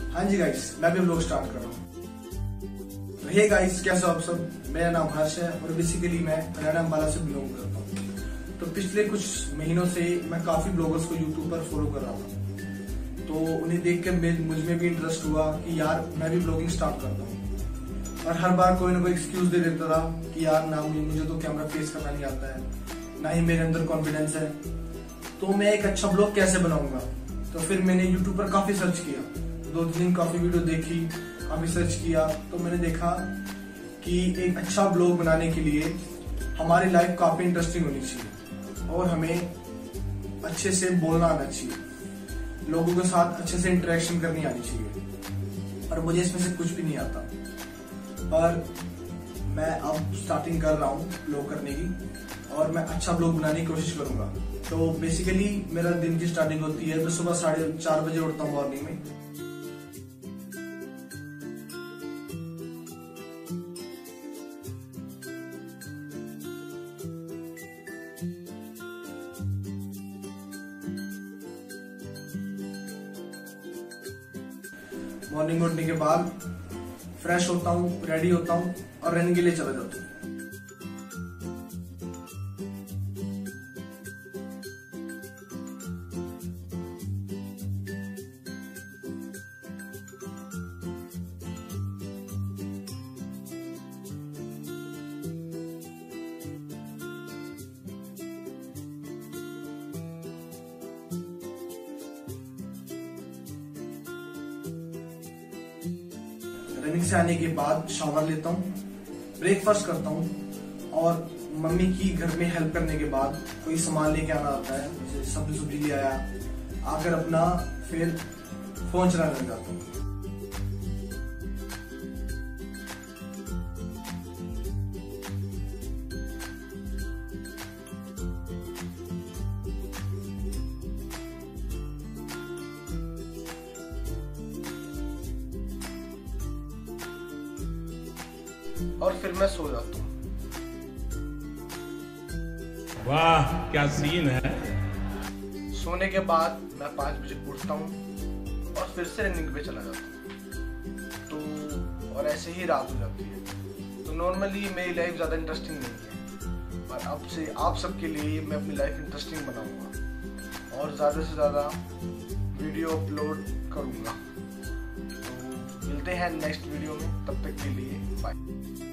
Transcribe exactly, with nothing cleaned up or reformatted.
हाँ जी गाइस, मैं भी व्लॉग स्टार्ट कर रहा हूँ। तो हे गाइस, कैसे हो आप सब। मेरा नाम हर्ष है और बेसिकली मैं हरियाणा अम्बाला से बिलोंग करता हूँ। तो पिछले कुछ महीनों से मैं काफी ब्लॉगर्स को यूट्यूब पर फॉलो कर रहा था, तो उन्हें देख के मुझ में भी इंटरेस्ट हुआ कि यार मैं भी ब्लॉगिंग स्टार्ट करता हूँ। और हर बार कोई ना कोई एक्सक्यूज दे देता था कि यार ना मुझे तो कैमरा फेस करना नहीं आता है, ना ही मेरे अंदर कॉन्फिडेंस है, तो मैं एक अच्छा ब्लॉग कैसे बनाऊंगा। तो फिर मैंने यूट्यूब पर काफी सर्च किया, दो तीन काफी वीडियो देखी, काफी सर्च किया, तो मैंने देखा कि एक अच्छा ब्लॉग बनाने के लिए हमारी लाइफ काफी इंटरेस्टिंग होनी चाहिए और हमें अच्छे से बोलना आना चाहिए, लोगों के साथ अच्छे से इंटरेक्शन करनी आनी चाहिए। और मुझे इसमें से कुछ भी नहीं आता, पर मैं अब स्टार्टिंग कर रहा हूँ ब्लॉग करने की और मैं अच्छा ब्लॉग बनाने की कोशिश करूंगा। तो बेसिकली मेरा दिन की स्टार्टिंग होती है, तो सुबह साढ़े चार बजे उठता हूँ मॉर्निंग में। मॉर्निंग उठने के बाद फ्रेश होता हूँ, रेडी होता हूँ और रनिंग के लिए चला जाता हूँ। रनिंग से आने के बाद शावर लेता हूँ, ब्रेकफास्ट करता हूँ और मम्मी की घर में हेल्प करने के बाद कोई सामान लेके आना आता है, जैसे सब्जी सब्जी ले आया, आकर अपना फिर फोन चलाने लग जाता हूँ। और फिर मैं सो जाता हूँ। वाह क्या सीन है। सोने के बाद मैं पाँच बजे उठता हूँ और फिर से रनिंग पे चला जाता हूँ। तो और ऐसे ही रात हो जाती है। तो नॉर्मली मेरी लाइफ ज़्यादा इंटरेस्टिंग नहीं है, पर अब से आप सबके लिए मैं अपनी लाइफ इंटरेस्टिंग बनाऊंगा और ज़्यादा से ज़्यादा वीडियो अपलोड करूँगा। तो मिलते हैं नेक्स्ट वीडियो में, तब तक के लिए बाय।